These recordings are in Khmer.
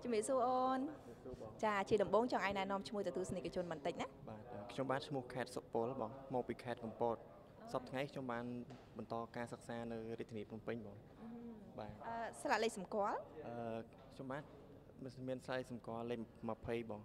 ជំរាបសួរអូនចាជាដំបូងចង់ឲ្យណែនាំឈ្មោះទៅទស្សនិកជនបន្តិចណាបាទខ្ញុំបានឈ្មោះខេត្តសុពលបងមកពីខេត្តកំពតសប្តាហ៍ថ្ងៃខ្ញុំបានបន្តការសិក្សានៅរាជធានីភ្នំពេញបងបាទស្លាកលេខសម្គាល់ខ្ញុំបានមានស្លាកសម្គាល់លេខ20បង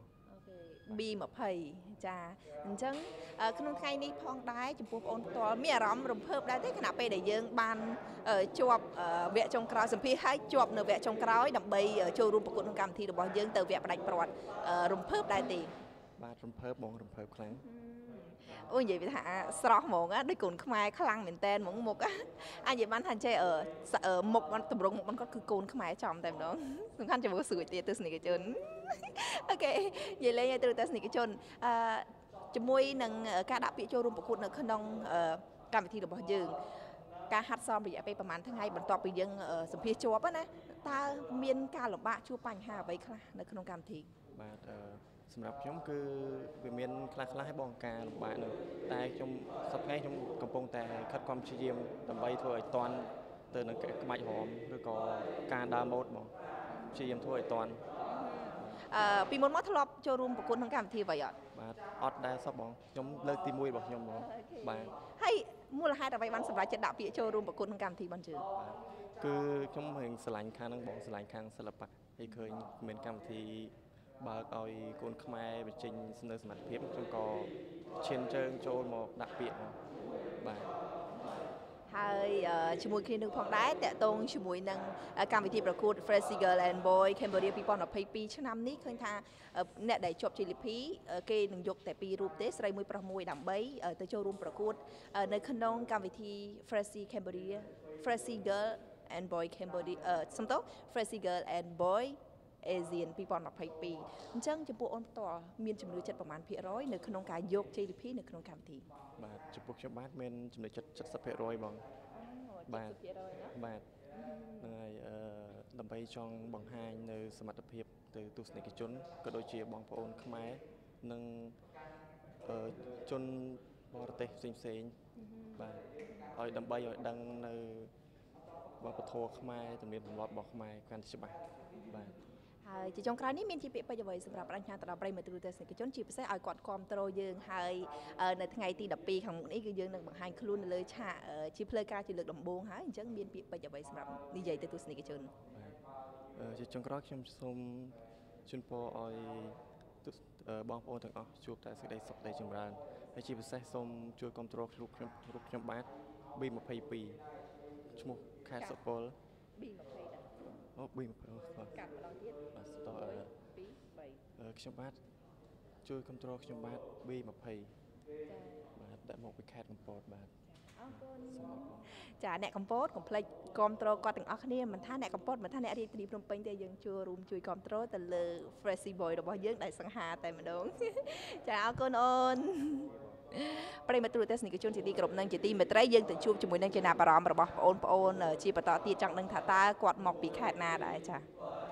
B20 ចាអញ្ចឹងក្នុងថ្ងៃនេះផងដែរចំពោះបងអូនផ្ទាល់មានអារម្មណ៍រំភើបដែរទេខណៈពេលដែលយើងបានជាប់វគ្គចុងក្រោយសម្ភារឲ្យជាប់នៅវគ្គចុងក្រោយដើម្បីចូលរួមប្រកួតក្នុងកម្មវិធីរបស់យើងទៅវគ្គផ្ដាច់ព្រាត់រំភើបដែរទេបាទរំភើបបងរំភើបខ្លាំងអូនិយាយថាស្រស់ហ្មងដូចកូនខ្មែរខ្លាំងមែនតែនហ្មងមុខអាចនិយាយបានថាចេះមុខតម្រង់មុខมันគាត់គឺកូនខ្មែរចំតែម្ដងសំខាន់ជាមួយស្រួយទៀតទស្សនិកជនអូខេនិយាយលេងឲ្យទៅទស្សនិកជនជាមួយនឹងការដាក់ពាក្យចូលរួមប្រកួតនៅក្នុងកម្មវិធីរបស់យើងការហាត់សមរយៈពេលប្រហែលថ្ងៃបន្ទាប់ពីយើងសម្ភាសជាប់ណាតើមានការលំបាកជួបបញ្ហាអ្វីខ្លះនៅក្នុងកម្មវិធីបាទសម្រាប់ខ្ញុំគឺវាមានខ្លះឲ្យបងការលំបាកនៅតែខ្ញុំសប្តាហ៍ថ្ងៃខ្ញុំកំពុងតែខិតខំព្យាយាមដើម្បីធ្វើឲ្យតាន់ទៅនឹងក្បាច់រំឬក៏ការដើរម៉ូដបងព្យាយាមធ្វើឲ្យតាន់ពីមុនមកធ្លាប់ចូលរួមប្រកួតក្នុងកម្មវិធីអ្វីអត់បាទអត់ដែរសោះបងខ្ញុំលើកទី1របស់ខ្ញុំបងបាទហើយមូលហេតុអ្វីបានសម្រេចចិត្តដាក់ពាក្យចូលរួមប្រកួតក្នុងកម្មវិធីបានជឿគឺខ្ញុំរៀងស្រឡាញ់ខាងហ្នឹងបងស្រឡាញ់ខាងសិល្បៈហើយឃើញមានកម្មវិធីបើកឲ្យកូនខ្មែរបញ្ចេញនៅសមត្ថភាពខ្ញុំក៏ឈានជើងចូលមកដាក់ពាក្យបាទហើយជាមួយគ្នានឹងផងដែរតាក់ទងជាមួយនឹងកម្មវិធីប្រកួត Freshy Girl and Boy Cambodia 2022ឆ្នាំនេះឃើញថាអ្នកដែលជាប់ GLP គេនឹងយកតែ2រូបទេស្រីមួយប្រុសមួយដើម្បីទៅចូលរួមប្រកួតនៅក្នុងកម្មវិធី Freshy Cambodia Freshy Girl and Boy Cambodia សំដៅ Freshy Girl and Boy ASEAN 2022អញ្ចឹងចំពោះអូនផ្ទាល់មានជំនឿចិត្តប្រមាណភាគរយនៅក្នុងការយក JLP នៅក្នុងកម្មវិធីបាទចំពោះខ្ញុំបាទមានជំនឿចិត្ត70%បងបាទបាទហ្នឹងហើយដើម្បីចង់បង្ហាញនៅសមត្ថភាពទៅទស្សនិកជនក៏ដូចជាបងប្អូនខ្មែរនិងជនបរទេសផ្សេងបាទឲ្យដើម្បីឲ្យដឹងនៅវប្បធម៌ខ្មែរទំនៀមទម្លាប់របស់ខ្មែរកាន់តែច្បាស់បាទហើយជាចុងក្រោយនេះមានជាពាក្យពេចន៍អ្វីសម្រាប់ប្រជាជនដល់ប្រិយមិត្តទស្សនិកជនជាពិសេសឲ្យគាត់គ្រប់គ្រងយើងហើយនៅថ្ងៃទី12ខាងមុខនេះគឺយើងនឹងបង្ហាញខ្លួននៅលើឆាកជាផ្លូវការជាលើកដំបូងហើយអញ្ចឹងមានពាក្យពេចន៍អ្វីសម្រាប់និយាយទៅទស្សនិកជនជាចុងក្រោយខ្ញុំសូមជូនពរឲ្យបងប្អូនទាំងអស់ជួបតែសេចក្តីសុខតែចម្រើនហើយជាពិសេសសូមជួយគ្រប់គ្រងរូបខ្ញុំបាទ B22 ឈ្មោះខេត្តសុពល B20 ដែរអូ B20 កាត់ម្ដងទៀតបាទតខ្ញុំបាទជួយគ្រប់គ្រងខ្ញុំបាទ B20 បាទដាក់មកពីខេត្តកំពតបាទអរគុណចាអ្នកកំពតកុំភ្លេចគ្រប់គ្រងគាត់ទាំងអស់គ្នាមិនថាអ្នកកំពតមិនថាអ្នករាជធានីភ្នំពេញទេយើងចូលរួមជួយគ្រប់គ្រងទៅលើ Freshy Boy របស់យើងដែលសង្ហាតែម្ដងចាអរគុណអូនប្រិយមិត្តទស្សនិកជនជាទីគោរពនិងជាទីមេត្រីយើងទៅជួបជាមួយនឹងចំណាប់អារម្មណ៍របស់បងប្អូនជាបន្តទៀតចង់ដឹងថាតើគាត់មកពីខេត្តណាដែរចា